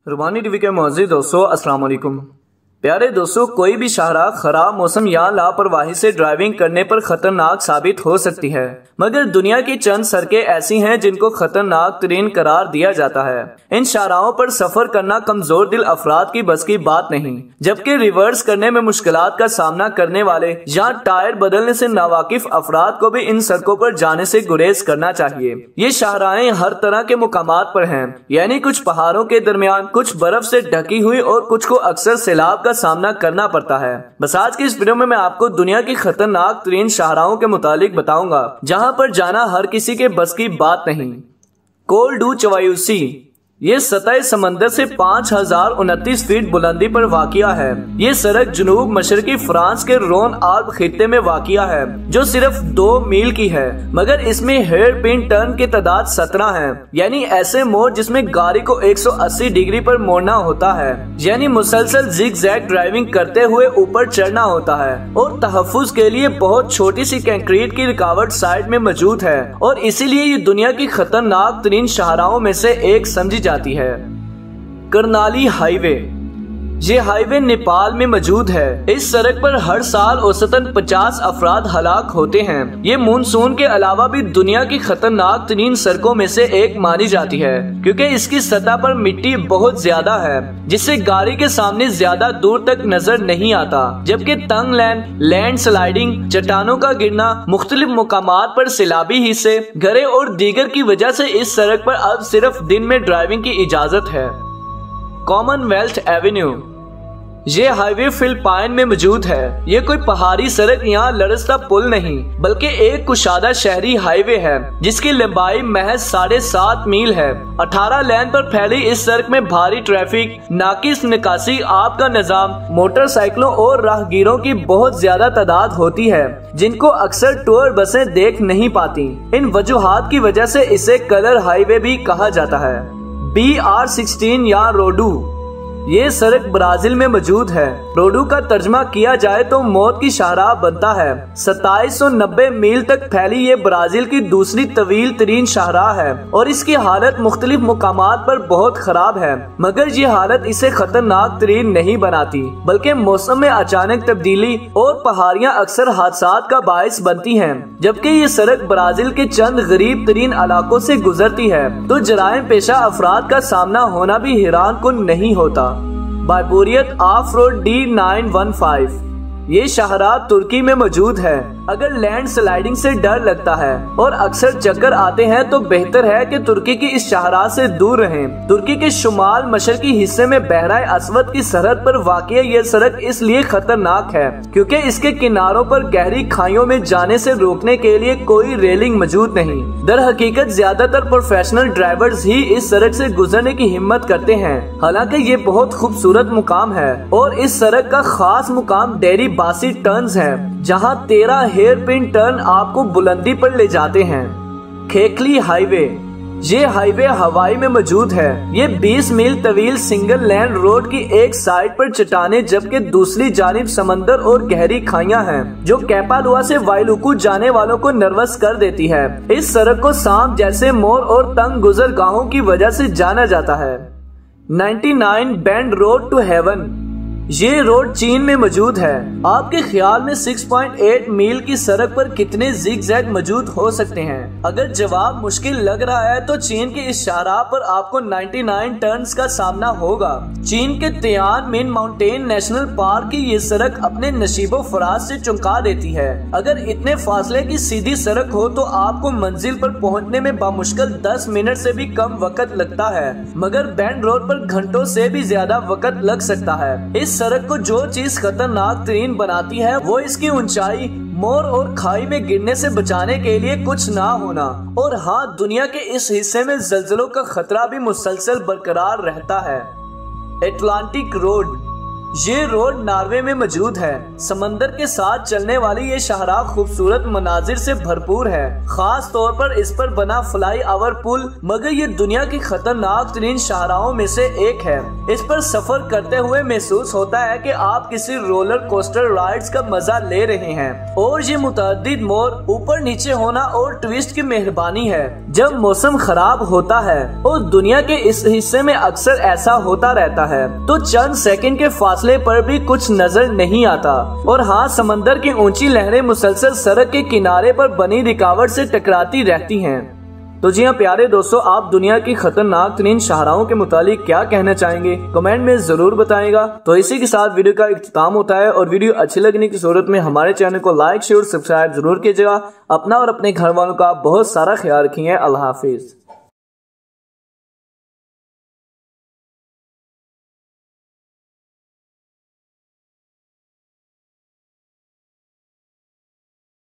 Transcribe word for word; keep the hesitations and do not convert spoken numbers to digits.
रुबानी TV के मौजूद दोस्तों अस्सलाम वालेकुम। प्यारे दोस्तों, कोई भी शाहराह खराब मौसम या लापरवाही से ड्राइविंग करने पर खतरनाक साबित हो सकती है, मगर दुनिया की चंद सड़कें ऐसी हैं जिनको खतरनाक तरीन करार दिया जाता है। इन शाहराहों पर सफर करना कमजोर दिल अफराद की बस की बात नहीं, जबकि रिवर्स करने में मुश्किलात का सामना करने वाले या टायर बदलने से नावाकिफ अफराद को भी इन सड़कों पर जाने से गुरेज करना चाहिए। ये शाहराहें हर तरह के मुकामात पर हैं, यानी कुछ पहाड़ों के दरमियान, कुछ बर्फ से ढकी हुई और कुछ को अक्सर सैलाब का सामना करना पड़ता है। बस आज की इस वीडियो में मैं आपको दुनिया की खतरनाक तरीन शाहराहों के मुतालिक बताऊंगा जहां पर जाना हर किसी के बस की बात नहीं। कोल डू चवायूसी ये सतह समंदर से पाँच हजार उनतीस फीट बुलंदी पर वाकिया है। ये सड़क जनूब मशरकी फ्रांस के रोन आल्प खित्ते में वाकिया है, जो सिर्फ दो मील की है, मगर इसमें हेयर पिन टर्न की तादाद सत्रह है, यानी ऐसे मोड़ जिसमें गाड़ी को एक सौ अस्सी डिग्री पर मोड़ना होता है, यानी मुसलसल जिग जैग ड्राइविंग करते हुए ऊपर चढ़ना होता है। और तहफ्फुज के लिए बहुत छोटी सी कंक्रीट की रुकावट साइड में मौजूद है, और इसीलिए ये दुनिया की खतरनाक तरीन शाहराहों में से एक समझी जाती है। करनाली हाईवे ये हाईवे नेपाल में मौजूद है। इस सड़क पर हर साल औसतन पचास अफराद हलाक होते हैं। ये मानसून के अलावा भी दुनिया की खतरनाक तरीन सड़कों में से एक मानी जाती है, क्योंकि इसकी सतह पर मिट्टी बहुत ज्यादा है, जिससे गाड़ी के सामने ज्यादा दूर तक नजर नहीं आता, जबकि तंग लैंड, लैंड स्लाइडिंग, चट्टानों का गिरना, मुख्तलिफ मुकामात पर सैलाबी हिस्से, घरे और दीगर की वजह से इस सड़क पर अब सिर्फ दिन में ड्राइविंग की इजाजत है। कॉमनवेल्थ एवेन्यू ये हाईवे फिलिपाइन में मौजूद है। ये कोई पहाड़ी सड़क या लरसता पुल नहीं, बल्कि एक कुशादा शहरी हाईवे है जिसकी लंबाई महज साढ़े सात मील है। अठारह लेन पर फैली इस सड़क में भारी ट्रैफिक, नाकिस निकासी आब का निजाम, मोटरसाइकिलों और राहगीरों की बहुत ज्यादा तादाद होती है, जिनको अक्सर टूर बसें देख नहीं पाती। इन वजूहात की वजह से इसे कलर हाईवे भी कहा जाता है। बी आर सिक्सटीन या रोडू ये सड़क ब्राजील में मौजूद है। रोडू का तर्जमा किया जाए तो मौत की शाहराह बनता है। सत्ताईस सौ नब्बे मील तक फैली ये ब्राजील की दूसरी तवील तरीन शाहराह है, और इसकी हालत मुख्तलिफ मुकामात पर बहुत खराब है, मगर ये हालत इसे खतरनाक तरीन नहीं बनाती, बल्कि मौसम में अचानक तब्दीली और पहाड़ियाँ अक्सर हादसात का बायस बनती हैं। जबकि ये सड़क ब्राजील के चंद गरीब तरीन इलाकों से गुजरती है, तो जराइम पेशा अफराद का सामना होना भी हैरान कुन नहीं होता। Bayburt of road D nine one five ये शाहराह तुर्की में मौजूद है। अगर लैंड स्लाइडिंग से डर लगता है और अक्सर चक्कर आते हैं तो बेहतर है कि तुर्की की इस शाहराह से दूर रहें। तुर्की के शुमाल मशरकी हिस्से में बहराए अस्वद की सरहद पर वाक़िया ये सड़क इसलिए खतरनाक है क्योंकि इसके किनारों पर गहरी खाइयों में जाने से रोकने के लिए कोई रेलिंग मौजूद नहीं। दर हकीकत ज्यादातर प्रोफेशनल ड्राइवर्स ही इस सड़क से गुजरने की हिम्मत करते हैं। हालांकि ये बहुत खूबसूरत मुकाम है, और इस सड़क का खास मुकाम डेरी बासी टर्न्स है, जहां तेरह हेयर पिन टर्न आपको बुलंदी पर ले जाते हैं। खेखली हाईवे ये हाईवे हवाई में मौजूद है। ये बीस मील तवील सिंगल लेन रोड की एक साइड पर चट्टाने, जबकि दूसरी जानिब समंदर और गहरी खाइयां हैं, जो कैपालुआ से वाइलुकु जाने वालों को नर्वस कर देती है। इस सड़क को सांप जैसे मोड़ और तंग गुजरगाहों की वजह से जाना जाता है। निन्यानवे बेंड रोड टू हेवन ये रोड चीन में मौजूद है। आपके ख्याल में छह पॉइंट आठ मील की सड़क पर कितने जिग-जैग मौजूद हो सकते हैं? अगर जवाब मुश्किल लग रहा है तो चीन की इस शाहराह पर आपको निन्यानवे टर्न्स का सामना होगा। चीन के तियानमिन माउंटेन नेशनल पार्क की ये सड़क अपने नशीबो फराज से चौंका देती है। अगर इतने फासले की सीधी सड़क हो तो आपको मंजिल पर पहुंचने में बामुश्किल दस मिनट से भी कम वक्त लगता है, मगर बैंड रोड पर घंटों से भी ज्यादा वक्त लग सकता है। इस सड़क को जो चीज खतरनाक तरीन बनाती है वो इसकी ऊंचाई, मोड़ और खाई में गिरने से बचाने के लिए कुछ ना होना। और हाँ, दुनिया के इस हिस्से में जल्जलों का खतरा भी मुसलसल बरकरार रहता है। अटलांटिक रोड ये रोड नॉर्वे में मौजूद है। समंदर के साथ चलने वाली ये शाहराह खूबसूरत मनाजिर से भरपूर है, खास तौर पर इस पर बना फ्लाई ओवर पुल। मगर ये दुनिया की खतरनाक तरीन शाहराहों में से एक है। इस पर सफर करते हुए महसूस होता है कि आप किसी रोलर कोस्टर राइड्स का मजा ले रहे हैं। और ये मुतअद्दिद मोड़, ऊपर नीचे होना और ट्विस्ट की मेहरबानी है। जब मौसम खराब होता है और दुनिया के इस हिस्से में अक्सर ऐसा होता रहता है, तो चंद सेकंड के फासले पर भी कुछ नजर नहीं आता। और हाँ, समंदर की ऊंची लहरें मुसलसल सड़क के किनारे पर बनी रुकावट से टकराती रहती हैं। तो जी हाँ प्यारे दोस्तों, आप दुनिया की खतरनाक तरीन शाहराहों के मुतालिक क्या कहना चाहेंगे, कमेंट में जरूर बताएगा। तो इसी के साथ वीडियो का इख्तिताम होता है, और वीडियो अच्छी लगने की सूरत में हमारे चैनल को लाइक शेयर सब्सक्राइब जरूर कीजिएगा। अपना और अपने घर वालों का बहुत सारा ख्याल रखिए। अल्लाह हाफिज।